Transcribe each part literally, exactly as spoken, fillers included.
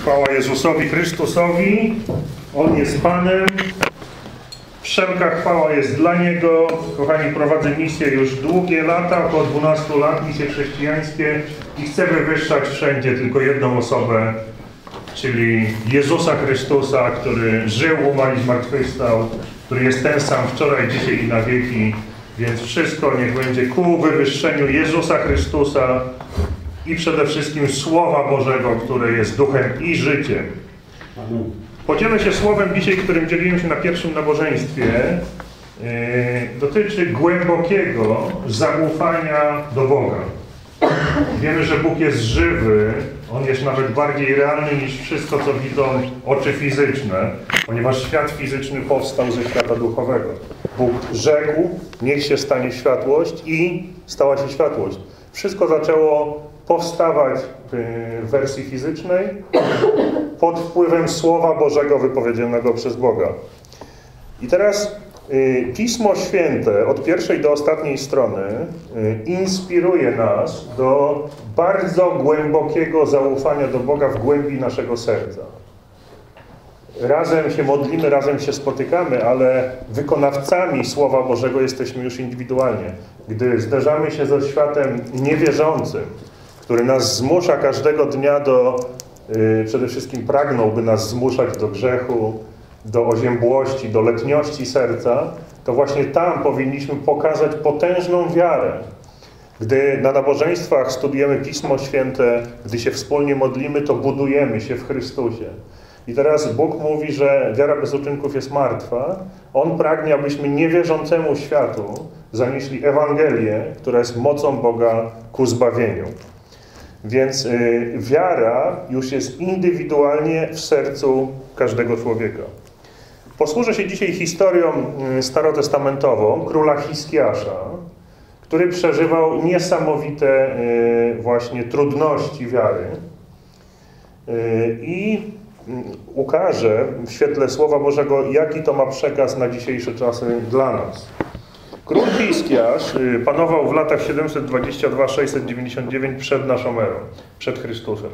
Chwała Jezusowi Chrystusowi. On jest Panem. Wszelka chwała jest dla Niego. Kochani, prowadzę misję już długie lata, około dwunastu lat, misje chrześcijańskie i chcę wywyższać wszędzie tylko jedną osobę, czyli Jezusa Chrystusa, który żył, umarł i zmartwychwstał, który jest ten sam wczoraj, dzisiaj i na wieki. Więc wszystko niech będzie ku wywyższeniu Jezusa Chrystusa i przede wszystkim Słowa Bożego, które jest duchem i życiem. Podzielę się słowem dzisiaj, którym dzieliłem się na pierwszym nabożeństwie. Yy, dotyczy głębokiego zaufania do Boga. Wiemy, że Bóg jest żywy, On jest nawet bardziej realny niż wszystko, co widzą oczy fizyczne, ponieważ świat fizyczny powstał ze świata duchowego. Bóg rzekł, niech się stanie światłość i stała się światłość. Wszystko zaczęło powstawać w wersji fizycznej pod wpływem Słowa Bożego wypowiedzianego przez Boga. I teraz Pismo Święte od pierwszej do ostatniej strony inspiruje nas do bardzo głębokiego zaufania do Boga w głębi naszego serca. Razem się modlimy, razem się spotykamy, ale wykonawcami Słowa Bożego jesteśmy już indywidualnie. Gdy zderzamy się ze światem niewierzącym, który nas zmusza każdego dnia do, yy, przede wszystkim pragnąłby nas zmuszać do grzechu, do oziębłości, do letniości serca, to właśnie tam powinniśmy pokazać potężną wiarę. Gdy na nabożeństwach studujemy Pismo Święte, gdy się wspólnie modlimy, to budujemy się w Chrystusie. I teraz Bóg mówi, że wiara bez uczynków jest martwa. On pragnie, abyśmy niewierzącemu światu zanieśli Ewangelię, która jest mocą Boga ku zbawieniu. Więc y, wiara już jest indywidualnie w sercu każdego człowieka. Posłużę się dzisiaj historią starotestamentową króla Hiskiasza, który przeżywał niesamowite y, właśnie trudności wiary y, i ukaże w świetle Słowa Bożego, jaki to ma przekaz na dzisiejsze czasy dla nas. Król Hiskiasz panował w latach siedemset dwadzieścia dwa do sześćset dziewięćdziesiąt dziewięć przed naszą erą, przed Chrystusem.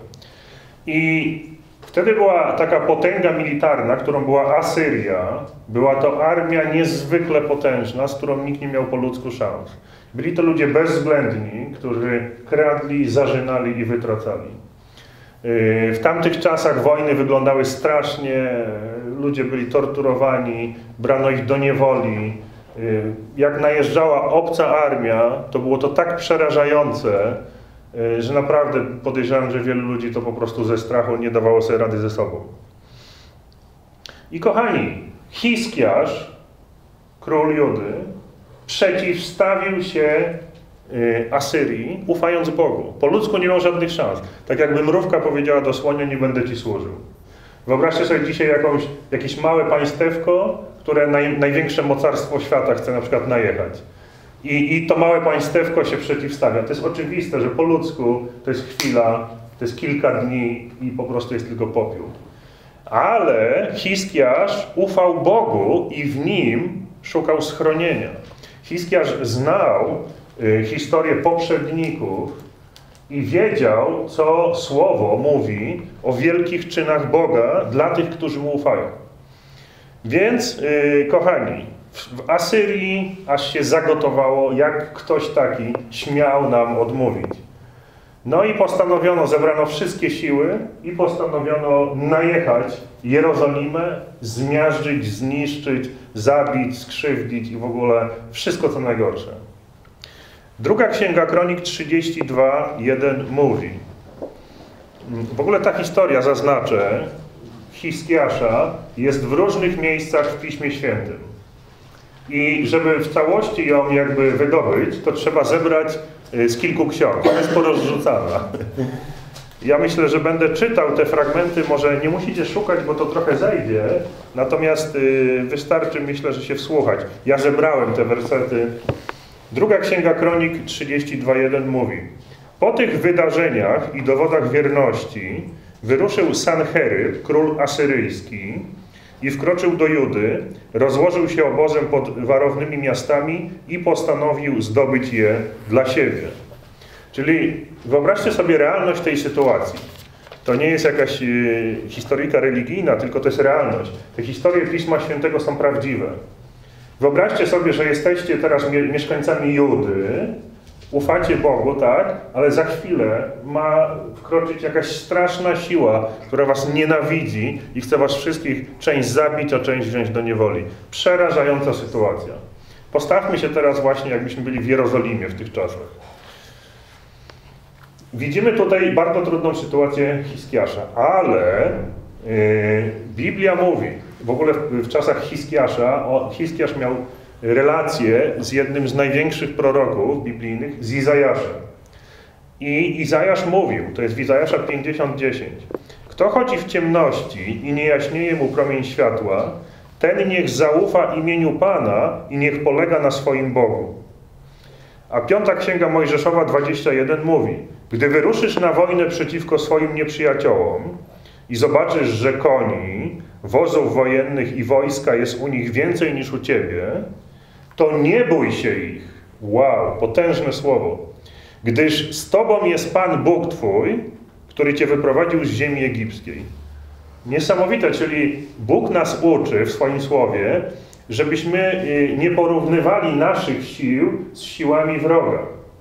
I wtedy była taka potęga militarna, którą była Asyria. Była to armia niezwykle potężna, z którą nikt nie miał po ludzku szans. Byli to ludzie bezwzględni, którzy kradli, zarzynali i wytracali. W tamtych czasach wojny wyglądały strasznie, ludzie byli torturowani, brano ich do niewoli. Jak najeżdżała obca armia, to było to tak przerażające, że naprawdę podejrzewam, że wielu ludzi to po prostu ze strachu nie dawało sobie rady ze sobą. I kochani, Hiskiasz, król Judy, przeciwstawił się Asyrii, ufając Bogu. Po ludzku nie miał żadnych szans. Tak jakby mrówka powiedziała do słonia, nie będę ci służył. Wyobraźcie sobie dzisiaj jakąś, jakieś małe państewko, które naj, największe mocarstwo świata chce na przykład najechać. I, I to małe państewko się przeciwstawia. To jest oczywiste, że po ludzku to jest chwila, to jest kilka dni i po prostu jest tylko popiół. Ale Hiskiasz ufał Bogu i w Nim szukał schronienia. Hiskiasz znał y, historię poprzedników i wiedział, co Słowo mówi o wielkich czynach Boga dla tych, którzy Mu ufają. Więc, yy, kochani, w Asyrii aż się zagotowało, jak ktoś taki śmiał nam odmówić. No i postanowiono, zebrano wszystkie siły i postanowiono najechać Jerozolimę, zmiażdżyć, zniszczyć, zabić, skrzywdzić i w ogóle wszystko co najgorsze. Druga Księga Kronik trzydzieści dwa, jeden mówi. W ogóle ta historia, zaznaczę, Hiskiasza jest w różnych miejscach w Piśmie Świętym. I żeby w całości ją jakby wydobyć, to trzeba zebrać z kilku ksiąg. Ona jest porozrzucana. Ja myślę, że będę czytał te fragmenty, może nie musicie szukać, bo to trochę zejdzie, natomiast wystarczy, myślę, że się wsłuchać. Ja zebrałem te wersety. Druga Księga Kronik trzydzieści dwa, jeden mówi: po tych wydarzeniach i dowodach wierności wyruszył Sancheryb, król asyryjski, i wkroczył do Judy, rozłożył się obozem pod warownymi miastami i postanowił zdobyć je dla siebie. Czyli wyobraźcie sobie realność tej sytuacji. To to nie jest jakaś y, historyjka religijna, tylko to jest realność. Te historie Pisma Świętego są prawdziwe. Wyobraźcie sobie, że jesteście teraz mie mieszkańcami Judy, ufacie Bogu, tak? Ale za chwilę ma wkroczyć jakaś straszna siła, która was nienawidzi i chce was wszystkich część zabić, a część wziąć do niewoli. Przerażająca sytuacja. Postawmy się teraz właśnie, jakbyśmy byli w Jerozolimie w tych czasach. Widzimy tutaj bardzo trudną sytuację Hiskiasza, ale yy, Biblia mówi, w ogóle w, w czasach Hiskiasza, o, Hiskiasz miał relację z jednym z największych proroków biblijnych, z Izajaszem. I Izajasz mówił, to jest w Izajasza pięćdziesiąt dziesięć, kto chodzi w ciemności i nie jaśnieje mu promień światła, ten niech zaufa imieniu Pana i niech polega na swoim Bogu. A piąta księga Mojżeszowa dwadzieścia jeden mówi, gdy wyruszysz na wojnę przeciwko swoim nieprzyjaciołom i zobaczysz, że koni, wozów wojennych i wojska jest u nich więcej niż u ciebie, to nie bój się ich. Wow, potężne słowo. Gdyż z tobą jest Pan Bóg twój, który cię wyprowadził z ziemi egipskiej. Niesamowite, czyli Bóg nas uczy w swoim słowie, żebyśmy nie porównywali naszych sił z siłami wroga.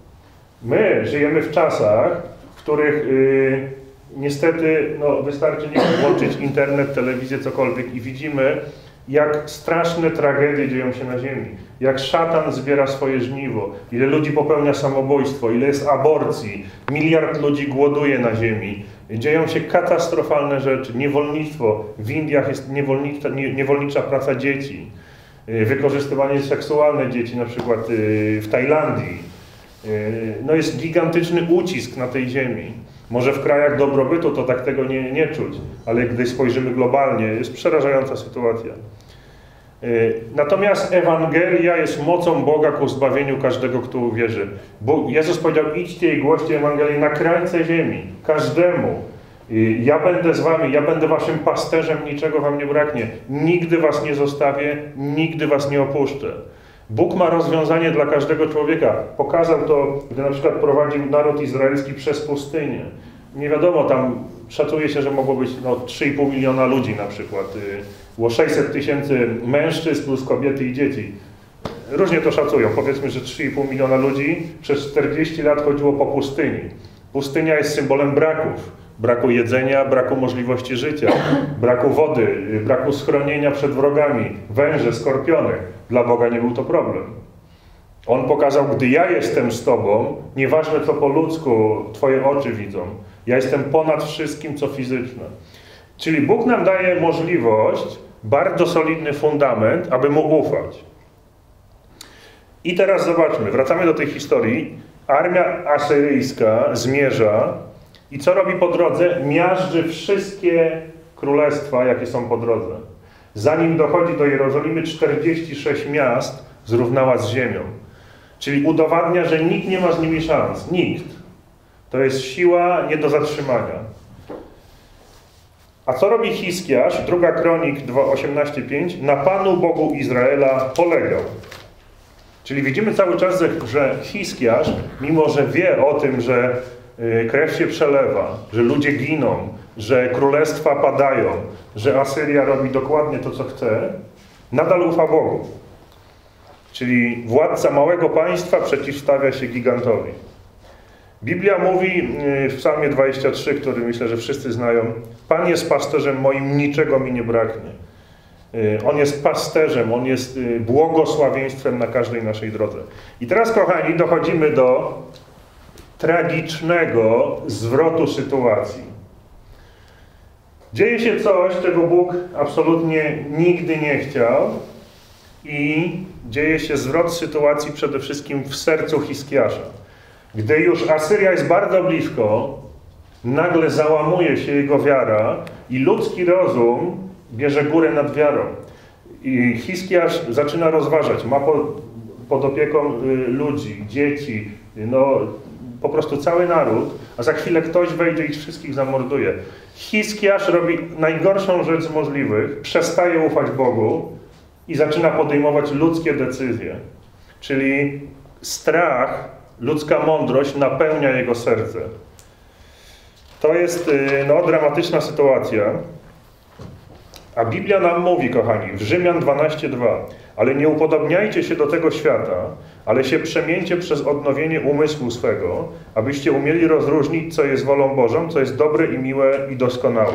My żyjemy w czasach, w których yy, niestety no, wystarczy nie włączyć internet, telewizję, cokolwiek i widzimy, jak straszne tragedie dzieją się na ziemi. Jak szatan zbiera swoje żniwo, ile ludzi popełnia samobójstwo, ile jest aborcji, miliard ludzi głoduje na ziemi. Dzieją się katastrofalne rzeczy, niewolnictwo. W Indiach jest niewolnicza, nie, niewolnicza praca dzieci, wykorzystywanie seksualne dzieci, na przykład w Tajlandii. No jest gigantyczny ucisk na tej ziemi. Może w krajach dobrobytu to tak tego nie, nie czuć, ale gdy spojrzymy globalnie, jest przerażająca sytuacja. Natomiast Ewangelia jest mocą Boga ku zbawieniu każdego, kto uwierzy. Bo Jezus powiedział, idźcie i głoście Ewangelię na krańce ziemi, każdemu. Ja będę z wami, ja będę waszym pasterzem, niczego wam nie braknie. Nigdy was nie zostawię, nigdy was nie opuszczę. Bóg ma rozwiązanie dla każdego człowieka. Pokazał to, gdy na przykład prowadził naród izraelski przez pustynię. Nie wiadomo, tam szacuje się, że mogło być no, trzy i pół miliona ludzi na przykład. Było sześćset tysięcy mężczyzn plus kobiety i dzieci. Różnie to szacują. Powiedzmy, że trzy i pół miliona ludzi przez czterdzieści lat chodziło po pustyni. Pustynia jest symbolem braków. Braku jedzenia, braku możliwości życia, braku wody, braku schronienia przed wrogami, węże, skorpiony. Dla Boga nie był to problem. On pokazał, gdy ja jestem z tobą, nieważne co po ludzku twoje oczy widzą, ja jestem ponad wszystkim, co fizyczne. Czyli Bóg nam daje możliwość, bardzo solidny fundament, aby Mu ufać. I teraz zobaczmy, wracamy do tej historii. Armia asyryjska zmierza i co robi po drodze? Miażdży wszystkie królestwa, jakie są po drodze. Zanim dochodzi do Jerozolimy, czterdzieści sześć miast zrównała z ziemią. Czyli udowadnia, że nikt nie ma z nimi szans. Nikt. To jest siła nie do zatrzymania. A co robi Hiskiasz? Druga Kronik osiemnaście pięć. Na Panu Bogu Izraela polegał. Czyli widzimy cały czas, że Hiskiasz, mimo że wie o tym, że krew się przelewa, że ludzie giną, że królestwa padają, że Asyria robi dokładnie to, co chce, nadal ufa Bogu. Czyli władca małego państwa przeciwstawia się gigantowi. Biblia mówi w Psalmie dwudziestym trzecim, który myślę, że wszyscy znają, Pan jest pasterzem moim, niczego mi nie braknie. On jest pasterzem, On jest błogosławieństwem na każdej naszej drodze. I teraz, kochani, dochodzimy do tragicznego zwrotu sytuacji. Dzieje się coś, czego Bóg absolutnie nigdy nie chciał i dzieje się zwrot sytuacji przede wszystkim w sercu Hiskiasza. Gdy już Asyria jest bardzo blisko, nagle załamuje się jego wiara i ludzki rozum bierze górę nad wiarą. I Hiskiasz zaczyna rozważać, ma pod, pod opieką y, ludzi, dzieci, no po prostu cały naród, a za chwilę ktoś wejdzie i ich wszystkich zamorduje. Hiskiasz robi najgorszą rzecz z możliwych, przestaje ufać Bogu i zaczyna podejmować ludzkie decyzje. Czyli strach, ludzka mądrość napełnia jego serce. To jest no, dramatyczna sytuacja. A Biblia nam mówi, kochani, w Rzymian dwanaście dwa, ale nie upodobniajcie się do tego świata, ale się przemieńcie przez odnowienie umysłu swego, abyście umieli rozróżnić, co jest wolą Bożą, co jest dobre i miłe i doskonałe.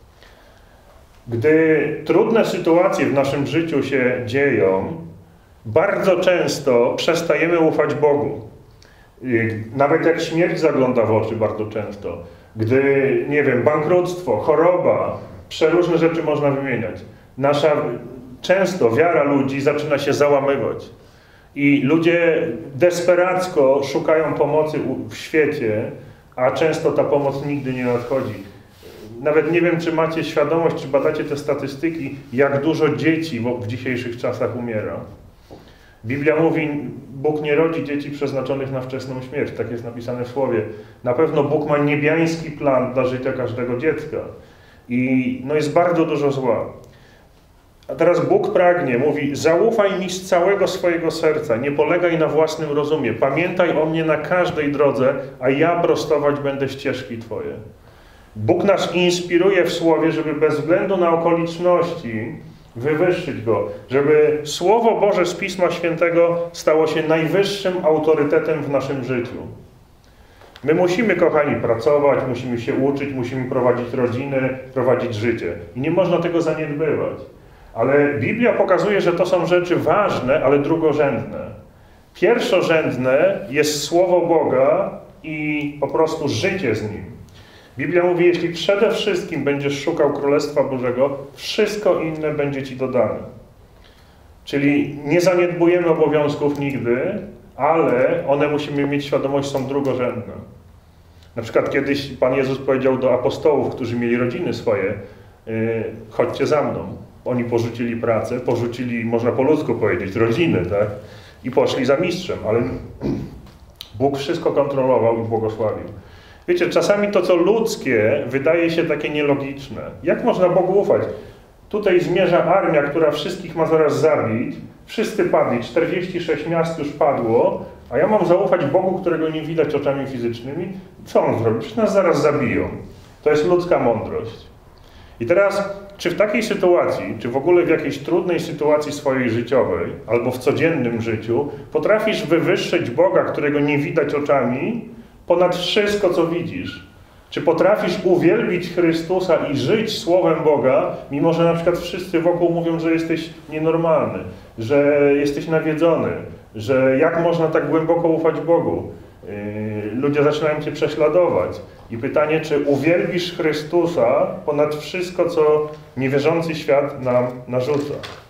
Gdy trudne sytuacje w naszym życiu się dzieją, bardzo często przestajemy ufać Bogu. Nawet jak śmierć zagląda w oczy bardzo często. Gdy, nie wiem, bankructwo, choroba, przeróżne rzeczy można wymieniać. Nasza często wiara ludzi zaczyna się załamywać. I ludzie desperacko szukają pomocy w świecie, a często ta pomoc nigdy nie nadchodzi. Nawet nie wiem, czy macie świadomość, czy badacie te statystyki, jak dużo dzieci w dzisiejszych czasach umiera. Biblia mówi, Bóg nie rodzi dzieci przeznaczonych na wczesną śmierć. Tak jest napisane w Słowie. Na pewno Bóg ma niebiański plan dla życia każdego dziecka. I no jest bardzo dużo zła. A teraz Bóg pragnie, mówi, zaufaj mi z całego swojego serca, nie polegaj na własnym rozumie, pamiętaj o mnie na każdej drodze, a ja prostować będę ścieżki Twoje. Bóg nas inspiruje w Słowie, żeby bez względu na okoliczności wywyższyć Go, żeby Słowo Boże z Pisma Świętego stało się najwyższym autorytetem w naszym życiu. My musimy, kochani, pracować, musimy się uczyć, musimy prowadzić rodziny, prowadzić życie. I nie można tego zaniedbywać. Ale Biblia pokazuje, że to są rzeczy ważne, ale drugorzędne. Pierwszorzędne jest Słowo Boga i po prostu życie z Nim. Biblia mówi, jeśli przede wszystkim będziesz szukał Królestwa Bożego, wszystko inne będzie Ci dodane. Czyli nie zaniedbujemy obowiązków nigdy, ale one, musimy mieć świadomość, są drugorzędne. Na przykład kiedyś Pan Jezus powiedział do apostołów, którzy mieli rodziny swoje, yy, chodźcie za mną. Oni porzucili pracę, porzucili, można po ludzku powiedzieć, rodziny, tak? I poszli za mistrzem, ale Bóg wszystko kontrolował i błogosławił. Wiecie, czasami to, co ludzkie, wydaje się takie nielogiczne. Jak można Bogu ufać? Tutaj zmierza armia, która wszystkich ma zaraz zabić. Wszyscy padli, czterdzieści sześć miast już padło, a ja mam zaufać Bogu, którego nie widać oczami fizycznymi? Co on zrobi? Przecież nas zaraz zabiją. To jest ludzka mądrość. I teraz, czy w takiej sytuacji, czy w ogóle w jakiejś trudnej sytuacji swojej życiowej, albo w codziennym życiu, potrafisz wywyższyć Boga, którego nie widać oczami, ponad wszystko, co widzisz? Czy potrafisz uwielbić Chrystusa i żyć Słowem Boga, mimo że na przykład wszyscy wokół mówią, że jesteś nienormalny, że jesteś nawiedzony, że jak można tak głęboko ufać Bogu? Yy, ludzie zaczynają Cię prześladować. I pytanie, czy uwielbisz Chrystusa ponad wszystko, co niewierzący świat nam narzuca?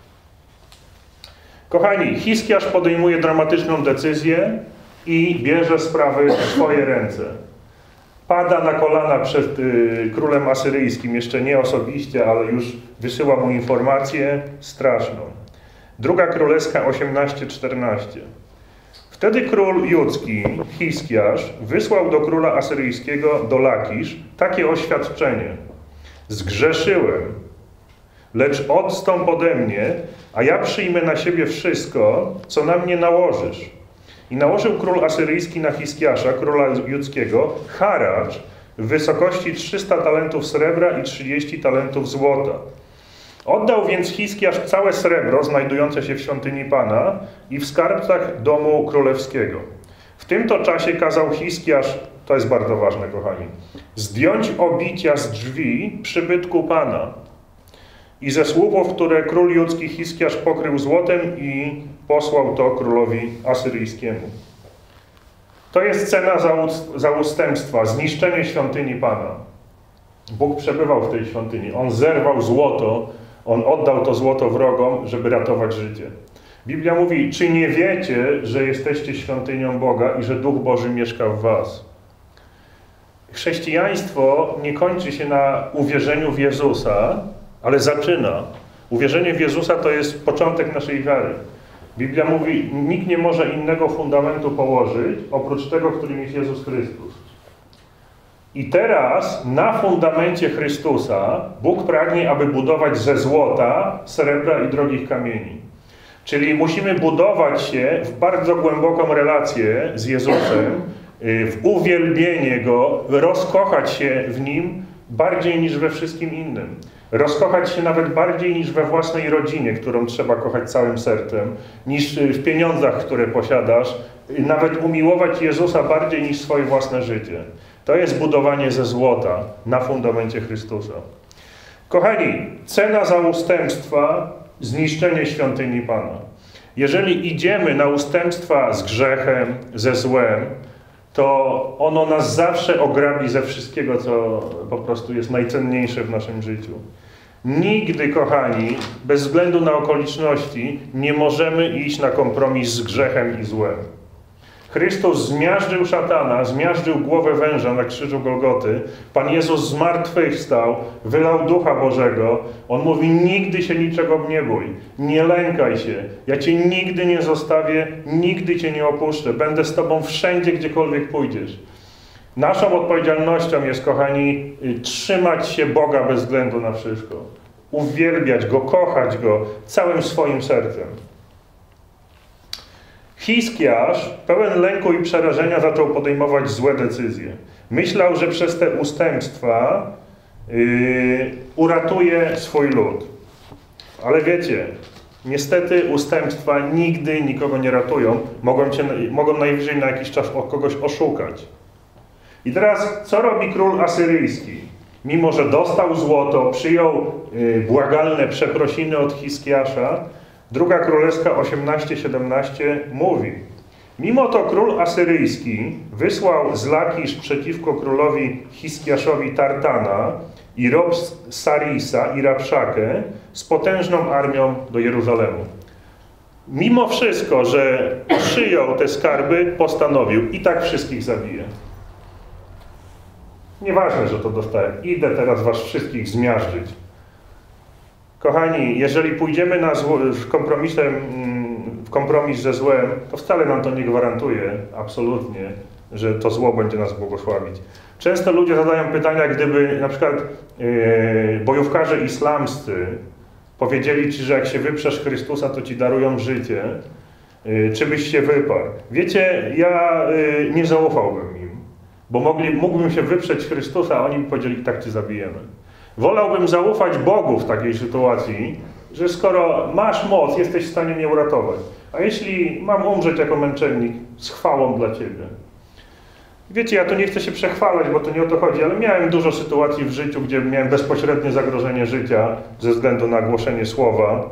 Kochani, Hiskiarz podejmuje dramatyczną decyzję i bierze sprawy w swoje ręce. Pada na kolana przed y, królem asyryjskim, jeszcze nie osobiście, ale już wysyła mu informację straszną. Druga Królewska osiemnaście czternaście. Wtedy król judzki, Hiskiarz, wysłał do króla asyryjskiego, do Lakisz, takie oświadczenie. Zgrzeszyłem, lecz odstąp ode mnie, a ja przyjmę na siebie wszystko, co na mnie nałożysz. I nałożył król asyryjski na Hiskiasza, króla judzkiego, haracz w wysokości trzysta talentów srebra i trzydzieści talentów złota. Oddał więc Hiskiasz całe srebro znajdujące się w świątyni Pana i w skarbcach domu królewskiego. W tym to czasie kazał Hiskiasz, to jest bardzo ważne, kochani, zdjąć obicia z drzwi przybytku Pana i ze słupów, które król judzki Hiskiasz pokrył złotem i posłał to królowi asyryjskiemu. To jest cena za, za ustępstwa, zniszczenie świątyni Pana. Bóg przebywał w tej świątyni. On zerwał złoto, On oddał to złoto wrogom, żeby ratować życie. Biblia mówi, czy nie wiecie, że jesteście świątynią Boga i że Duch Boży mieszka w was? Chrześcijaństwo nie kończy się na uwierzeniu w Jezusa, ale zaczyna. Uwierzenie w Jezusa to jest początek naszej wiary. Biblia mówi, nikt nie może innego fundamentu położyć, oprócz tego, którym jest Jezus Chrystus. I teraz na fundamencie Chrystusa Bóg pragnie, aby budować ze złota, srebra i drogich kamieni. Czyli musimy budować się w bardzo głęboką relację z Jezusem, w uwielbienie Go, rozkochać się w Nim bardziej niż we wszystkim innym. Rozkochać się nawet bardziej niż we własnej rodzinie, którą trzeba kochać całym sercem, niż w pieniądzach, które posiadasz, nawet umiłować Jezusa bardziej niż swoje własne życie. To jest budowanie ze złota na fundamencie Chrystusa. Kochani, cena za ustępstwa – zniszczenie świątyni Pana. Jeżeli idziemy na ustępstwa z grzechem, ze złem, to ono nas zawsze ograbi ze wszystkiego, co po prostu jest najcenniejsze w naszym życiu. Nigdy, kochani, bez względu na okoliczności, nie możemy iść na kompromis z grzechem i złem. Chrystus zmiażdżył szatana, zmiażdżył głowę węża na krzyżu Golgoty. Pan Jezus zmartwychwstał, wylał Ducha Bożego. On mówi, nigdy się niczego nie bój, nie lękaj się. Ja Cię nigdy nie zostawię, nigdy Cię nie opuszczę. Będę z Tobą wszędzie, gdziekolwiek pójdziesz. Naszą odpowiedzialnością jest, kochani, trzymać się Boga bez względu na wszystko. Uwielbiać Go, kochać Go całym swoim sercem. Hiskiasz, pełen lęku i przerażenia, zaczął podejmować złe decyzje. Myślał, że przez te ustępstwa yy, uratuje swój lud. Ale wiecie, niestety ustępstwa nigdy nikogo nie ratują. Mogą, cię, mogą najwyżej na jakiś czas kogoś oszukać. I teraz, co robi król asyryjski? Mimo że dostał złoto, przyjął yy, błagalne przeprosiny od Hiskiasza, Druga Królewska osiemnaście siedemnaście mówi: mimo to król asyryjski wysłał z Lakisz przeciwko królowi Hiskiaszowi Tartana i Rob-Sarisa i Rabszakę z potężną armią do Jeruzalemu. Mimo wszystko, że przyjął te skarby, postanowił, i tak wszystkich zabije. Nieważne, że to dostałem. Idę teraz was wszystkich zmiażdżyć. Kochani, jeżeli pójdziemy na zło, z kompromisem, w kompromis ze złem, to wcale nam to nie gwarantuje absolutnie, że to zło będzie nas błogosławić. Często ludzie zadają pytania, gdyby na przykład yy, bojówkarze islamscy powiedzieli ci, że jak się wyprzesz Chrystusa, to ci darują życie, yy, czy byś się wyparł. Wiecie, ja yy, nie zaufałbym im, bo mogli, mógłbym się wyprzeć Chrystusa, a oni mi powiedzieli, tak cię zabijemy. Wolałbym zaufać Bogu w takiej sytuacji, że skoro masz moc, jesteś w stanie mnie uratować. A jeśli mam umrzeć jako męczennik, z chwałą dla Ciebie. Wiecie, ja tu nie chcę się przechwalać, bo to nie o to chodzi, ale miałem dużo sytuacji w życiu, gdzie miałem bezpośrednie zagrożenie życia ze względu na głoszenie słowa.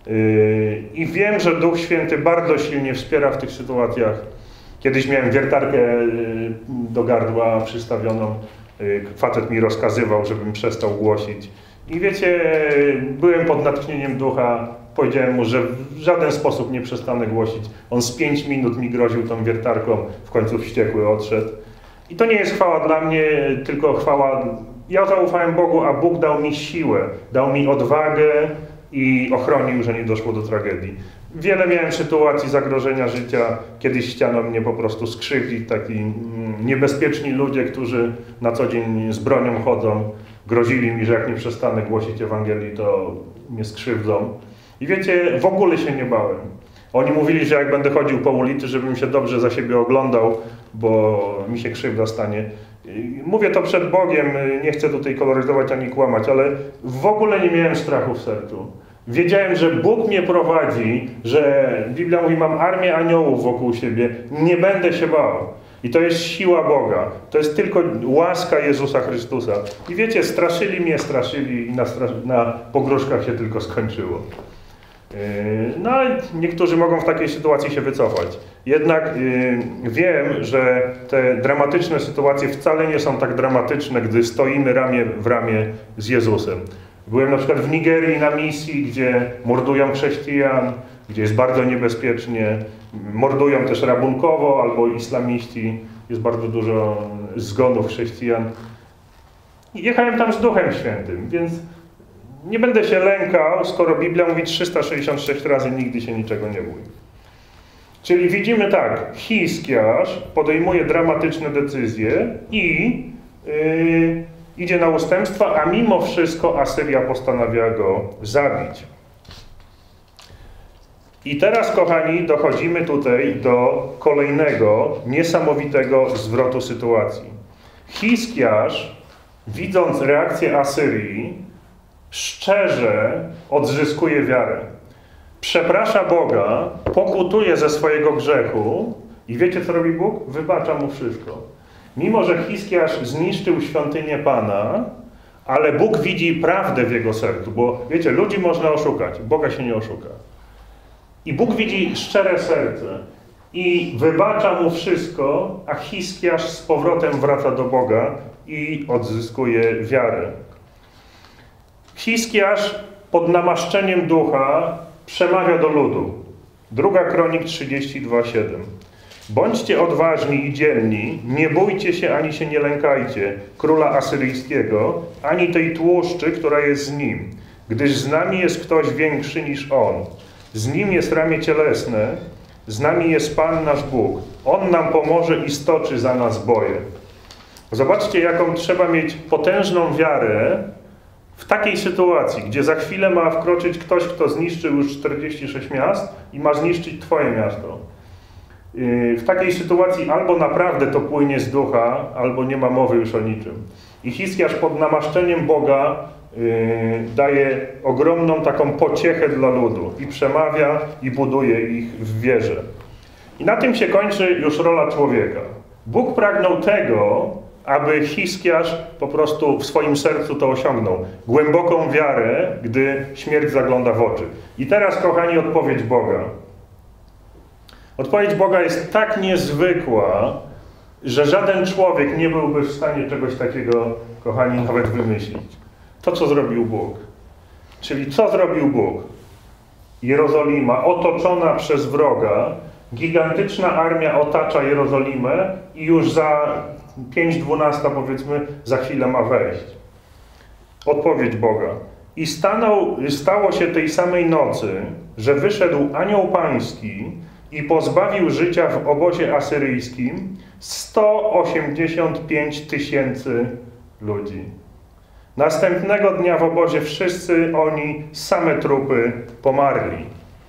I wiem, że Duch Święty bardzo silnie wspiera w tych sytuacjach. Kiedyś miałem wiertarkę do gardła przystawioną. Facet mi rozkazywał, żebym przestał głosić. I wiecie, byłem pod natchnieniem ducha, powiedziałem mu, że w żaden sposób nie przestanę głosić. On z pięć minut mi groził tą wiertarką, w końcu wściekły odszedł. I to nie jest chwała dla mnie, tylko chwała... Ja zaufałem Bogu, a Bóg dał mi siłę, dał mi odwagę i ochronił, że nie doszło do tragedii. Wiele miałem sytuacji zagrożenia życia, kiedyś chciano mnie po prostu skrzywdzić, taki niebezpieczni ludzie, którzy na co dzień z bronią chodzą, grozili mi, że jak nie przestanę głosić Ewangelii, to mnie skrzywdzą. I wiecie, w ogóle się nie bałem. Oni mówili, że jak będę chodził po ulicy, żebym się dobrze za siebie oglądał, bo mi się krzywda stanie. Mówię to przed Bogiem, nie chcę tutaj koloryzować ani kłamać, ale w ogóle nie miałem strachu w sercu. Wiedziałem, że Bóg mnie prowadzi, że Biblia mówi, mam armię aniołów wokół siebie, nie będę się bał. I to jest siła Boga, to jest tylko łaska Jezusa Chrystusa. I wiecie, straszyli mnie, straszyli i na, na pogróżkach się tylko skończyło. No i niektórzy mogą w takiej sytuacji się wycofać. Jednak yy, wiem, że te dramatyczne sytuacje wcale nie są tak dramatyczne, gdy stoimy ramię w ramię z Jezusem. Byłem na przykład w Nigerii na misji, gdzie mordują chrześcijan, gdzie jest bardzo niebezpiecznie. Mordują też rabunkowo albo islamiści. Jest bardzo dużo zgonów chrześcijan. Jechałem tam z Duchem Świętym, więc nie będę się lękał, skoro Biblia mówi trzysta sześćdziesiąt sześć razy nigdy się niczego nie bój. Czyli widzimy tak, Hiskiasz podejmuje dramatyczne decyzje i yy, idzie na ustępstwa, a mimo wszystko Asyria postanawia go zabić. I teraz, kochani, dochodzimy tutaj do kolejnego niesamowitego zwrotu sytuacji. Hiskiarz, widząc reakcję Asyrii, szczerze odzyskuje wiarę. Przeprasza Boga, pokutuje ze swojego grzechu i wiecie, co robi Bóg? Wybacza mu wszystko. Mimo że Hiskiarz zniszczył świątynię Pana, ale Bóg widzi prawdę w jego sercu, bo wiecie, ludzi można oszukać, Boga się nie oszuka. I Bóg widzi szczere serce i wybacza mu wszystko, a Hiskiarz z powrotem wraca do Boga i odzyskuje wiarę. Hiskiarz pod namaszczeniem ducha przemawia do ludu. Druga Kronik trzydzieści dwa, siedem. Bądźcie odważni i dzielni, nie bójcie się ani się nie lękajcie króla asyryjskiego, ani tej tłuszczy, która jest z nim, gdyż z nami jest ktoś większy niż on. Z nim jest ramię cielesne, z nami jest Pan nasz Bóg. On nam pomoże i stoczy za nas boje. Zobaczcie, jaką trzeba mieć potężną wiarę w takiej sytuacji, gdzie za chwilę ma wkroczyć ktoś, kto zniszczył już czterdzieści sześć miast i ma zniszczyć twoje miasto. W takiej sytuacji albo naprawdę to płynie z ducha, albo nie ma mowy już o niczym. I Hiskiarz pod namaszczeniem Boga yy, daje ogromną taką pociechę dla ludu i przemawia i buduje ich w wierze. I na tym się kończy już rola człowieka. Bóg pragnął tego, aby Hiskiarz po prostu w swoim sercu to osiągnął. Głęboką wiarę, gdy śmierć zagląda w oczy. I teraz, kochani, odpowiedź Boga. Odpowiedź Boga jest tak niezwykła, że żaden człowiek nie byłby w stanie czegoś takiego, kochani, nawet wymyślić. To, co zrobił Bóg. Czyli co zrobił Bóg? Jerozolima otoczona przez wroga, gigantyczna armia otacza Jerozolimę i już za pięć dwunasta, powiedzmy, za chwilę ma wejść. Odpowiedź Boga. I stanął, stało się tej samej nocy, że wyszedł anioł pański i pozbawił życia w obozie asyryjskim sto osiemdziesiąt pięć tysięcy ludzi. Następnego dnia w obozie wszyscy oni, same trupy, pomarli.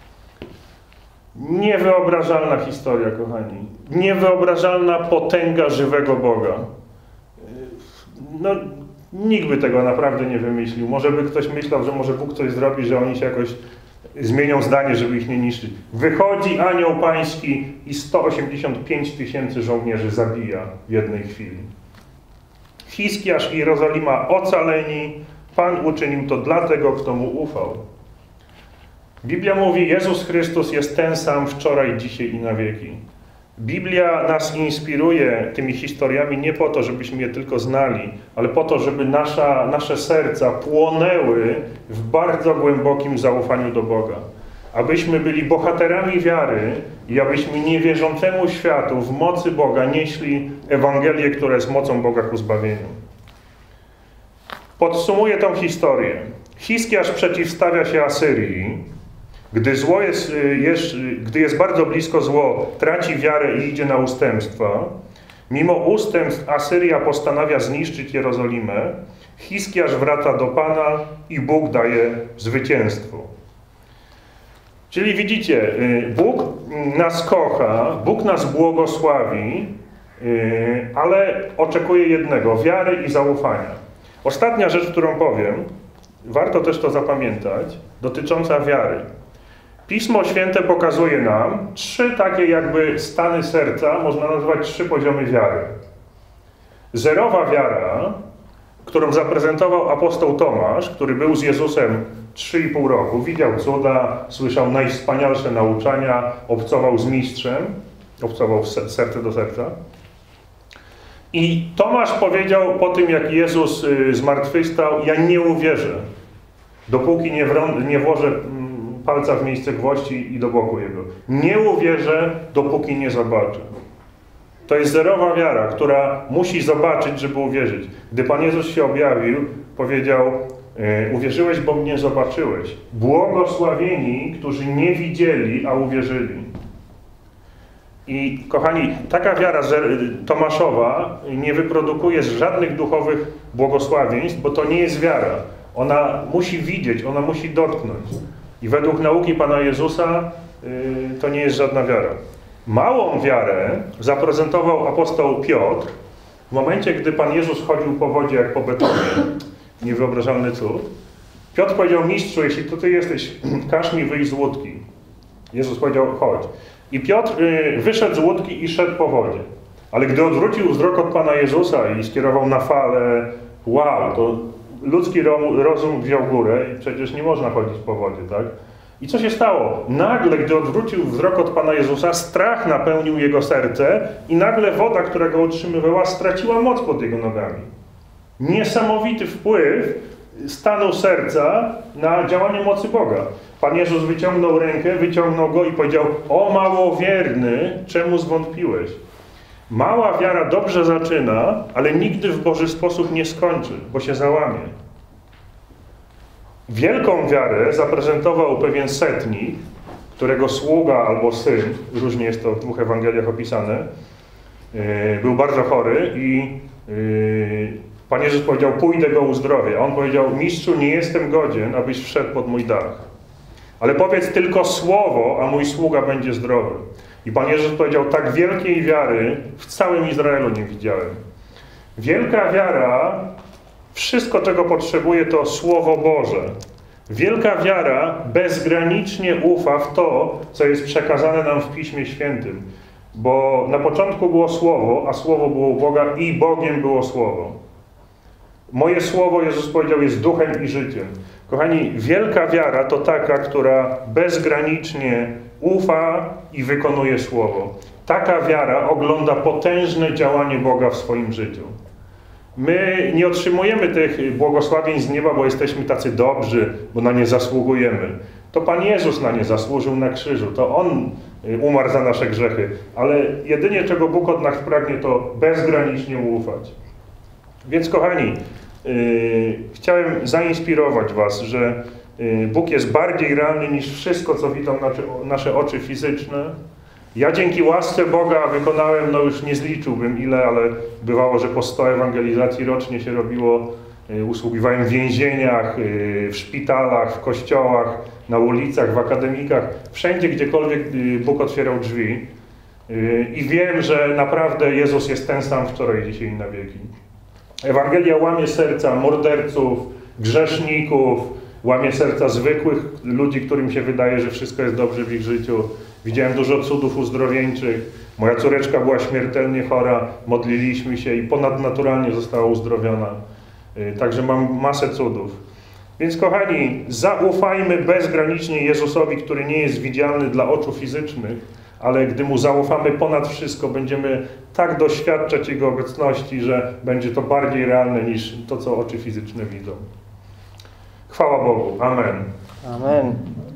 Niewyobrażalna historia, kochani. Niewyobrażalna potęga żywego Boga. No, nikt by tego naprawdę nie wymyślił. Może by ktoś myślał, że może Bóg coś zrobi, że oni się jakoś zmienią zdanie, żeby ich nie niszczyć. Wychodzi anioł pański i sto osiemdziesiąt pięć tysięcy żołnierzy zabija w jednej chwili. Hiskiarz i Jerozolima ocaleni. Pan uczynił to dla tego, kto mu ufał. Biblia mówi, Jezus Chrystus jest ten sam wczoraj, dzisiaj i na wieki. Biblia nas inspiruje tymi historiami nie po to, żebyśmy je tylko znali, ale po to, żeby nasza, nasze serca płonęły w bardzo głębokim zaufaniu do Boga. Abyśmy byli bohaterami wiary i abyśmy niewierzącemu światu w mocy Boga nieśli Ewangelię, która jest mocą Boga ku zbawieniu. Podsumuję tą historię. Hiskiarz przeciwstawia się Asyrii. Gdy zło jest, jest, gdy jest bardzo blisko zło, traci wiarę i idzie na ustępstwa. Mimo ustępstw Asyria postanawia zniszczyć Jerozolimę. Hiskiarz wraca do Pana i Bóg daje zwycięstwo. Czyli widzicie, Bóg nas kocha, Bóg nas błogosławi, ale oczekuje jednego, wiary i zaufania. Ostatnia rzecz, którą powiem, warto też to zapamiętać, dotycząca wiary. Pismo Święte pokazuje nam trzy takie jakby stany serca, można nazwać trzy poziomy wiary. Zerowa wiara, którą zaprezentował apostoł Tomasz, który był z Jezusem trzy i pół roku, widział cuda, słyszał najwspanialsze nauczania, obcował z mistrzem, obcował serce do serca. I Tomasz powiedział po tym, jak Jezus zmartwychwstał, ja nie uwierzę, dopóki nie, nie włożę palca w miejsce gwoździ i do boku jego. Nie uwierzę, dopóki nie zobaczę. To jest zerowa wiara, która musi zobaczyć, żeby uwierzyć. Gdy Pan Jezus się objawił, powiedział, uwierzyłeś, bo mnie zobaczyłeś. Błogosławieni, którzy nie widzieli, a uwierzyli. I kochani, taka wiara Tomaszowa nie wyprodukuje żadnych duchowych błogosławieństw, bo to nie jest wiara. Ona musi widzieć, ona musi dotknąć. I według nauki Pana Jezusa to nie jest żadna wiara. Małą wiarę zaprezentował apostoł Piotr w momencie, gdy Pan Jezus chodził po wodzie jak po betonie. Niewyobrażalny cud. Piotr powiedział: mistrzu, jeśli to ty jesteś, każ mi wyjść z łódki. Jezus powiedział: chodź. I Piotr wyszedł z łódki i szedł po wodzie. Ale gdy odwrócił wzrok od Pana Jezusa i skierował na falę, wow, to ludzki rozum wziął górę i przecież nie można chodzić po wodzie, tak? I co się stało? Nagle, gdy odwrócił wzrok od Pana Jezusa, strach napełnił jego serce i nagle woda, która go utrzymywała, straciła moc pod jego nogami. Niesamowity wpływ stanu serca na działanie mocy Boga. Pan Jezus wyciągnął rękę, wyciągnął go i powiedział: o małowierny, czemu zwątpiłeś? Mała wiara dobrze zaczyna, ale nigdy w Boży sposób nie skończy, bo się załamie. Wielką wiarę zaprezentował pewien setnik, którego sługa albo syn, różnie jest to w dwóch Ewangeliach opisane, był bardzo chory i Pan Jezus powiedział: pójdę go uzdrowię. A on powiedział: mistrzu, nie jestem godzien, abyś wszedł pod mój dach. Ale powiedz tylko słowo, a mój sługa będzie zdrowy. I Pan Jezus powiedział: tak wielkiej wiary w całym Izraelu nie widziałem. Wielka wiara, wszystko czego potrzebuje, to Słowo Boże. Wielka wiara bezgranicznie ufa w to, co jest przekazane nam w Piśmie Świętym. Bo na początku było Słowo, a Słowo było u Boga i Bogiem było Słowo. Moje Słowo, Jezus powiedział, jest duchem i życiem. Kochani, wielka wiara to taka, która bezgranicznie ufa i wykonuje Słowo. Taka wiara ogląda potężne działanie Boga w swoim życiu. My nie otrzymujemy tych błogosławień z nieba, bo jesteśmy tacy dobrzy, bo na nie zasługujemy. To Pan Jezus na nie zasłużył na krzyżu. To On umarł za nasze grzechy. Ale jedynie czego Bóg od nas pragnie, to bezgranicznie mu ufać. Więc kochani, yy, chciałem zainspirować was, że yy, Bóg jest bardziej realny niż wszystko, co widzą nasze, nasze oczy fizyczne. Ja dzięki łasce Boga wykonałem, no już nie zliczyłbym ile, ale bywało, że po sto ewangelizacji rocznie się robiło. Yy, usługiwałem w więzieniach, yy, w szpitalach, w kościołach, na ulicach, w akademikach. Wszędzie, gdziekolwiek yy, Bóg otwierał drzwi. Yy, I wiem, że naprawdę Jezus jest ten sam wczoraj, dzisiaj i na wieki. Ewangelia łamie serca morderców, grzeszników, łamie serca zwykłych ludzi, którym się wydaje, że wszystko jest dobrze w ich życiu. Widziałem dużo cudów uzdrowieńczych. Moja córeczka była śmiertelnie chora, modliliśmy się i ponadnaturalnie została uzdrowiona. Także mam masę cudów. Więc kochani, zaufajmy bezgranicznie Jezusowi, który nie jest widzialny dla oczu fizycznych, ale gdy Mu zaufamy ponad wszystko, będziemy tak doświadczać Jego obecności, że będzie to bardziej realne niż to, co oczy fizyczne widzą. Chwała Bogu. Amen. Amen.